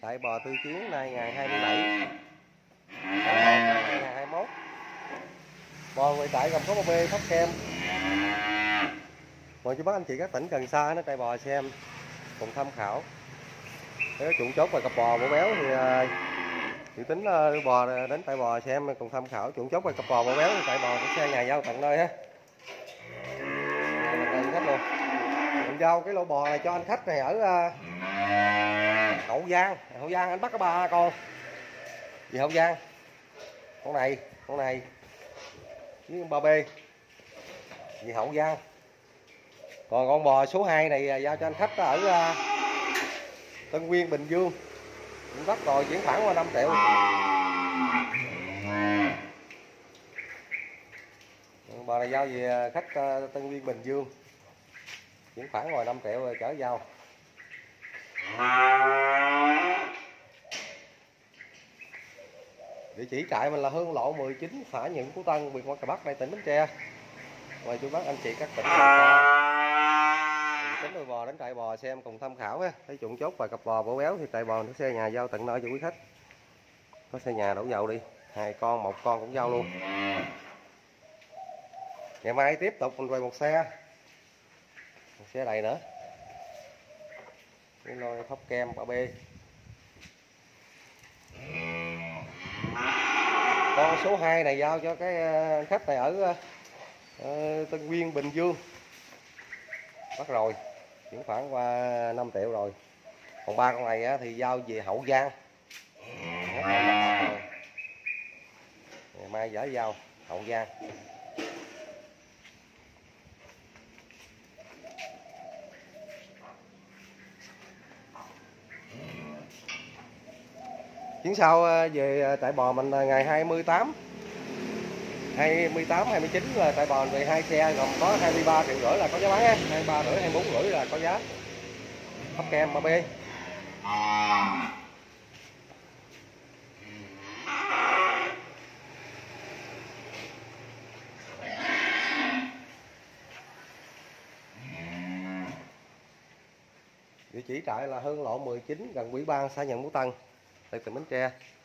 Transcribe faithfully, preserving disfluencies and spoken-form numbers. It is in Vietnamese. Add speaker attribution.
Speaker 1: Tại bò Tư Chiến nay ngày hai mươi bảy tháng một năm hai nghìn không trăm hai mươi mốt. Bò ngoại tại gồm có một bê thóc kem. Mời chú bác anh chị các tỉnh gần xa nó trại bò xem cùng tham khảo. Nếu chuộng chốt và cặp bò bổ béo thì dự tính đưa bò đến trại bò xem cùng tham khảo chuộng chốt và cặp bò bổ béo thì trại bò của xe nhà giao tận nơi ha. Đây khách luôn. Mình giao cái lô bò này cho anh khách này ở Hậu Giang. Hậu Giang anh bắt có ba con. Gì Hậu Giang? Con này, con này với con ba B. Gì Hậu Giang. Còn con bò số hai này giao cho anh khách ở Tân Nguyên, Bình Dương. Cũng bắt rồi, chuyển khoản qua năm triệu. Bò này giao về khách Tân Nguyên, Bình Dương. Chuyển khoản ngoài năm triệu rồi chở giao. Địa chỉ trại mình là Hương Lộ mười chín, xã Nhuận Phú Tân, huyện Quảng Trà Bắc, đây tỉnh Bến Tre. Mời chú bác anh chị các tỉnh tính đôi bò đến trại bò xem cùng tham khảo ha. Thấy chuộng chốt và cặp bò bổ béo thì trại bò nó xe nhà giao tận nơi cho quý khách. Có xe nhà đổ dầu đi, hai con một con cũng giao luôn. Ngày mai tiếp tục mình về một xe, một xe đầy nữa. Cái lô thóc kem ba B. Con số hai này giao cho cái khách này ở uh, Tân Nguyên, Bình Dương. Bắt rồi, chuyển khoản qua năm triệu rồi. Còn ba con này á, thì giao về Hậu Giang. Ngày mai gửi giao Hậu Giang. Chuyến sau về trại bò mình ngày hai mươi tám, hai mươi tám, hai mươi chín là trại bò về hai xe gồm có hai mươi ba triệu rưỡi là có giá bán á, hai mươi ba rưỡi, hai mươi bốn rưỡi là có giá. Thóc kem ba B. Địa chỉ trại là Hương Lộ mười chín, gần Ủy ban xã Nhuận Phú Tân, tỉnh Bến Tre.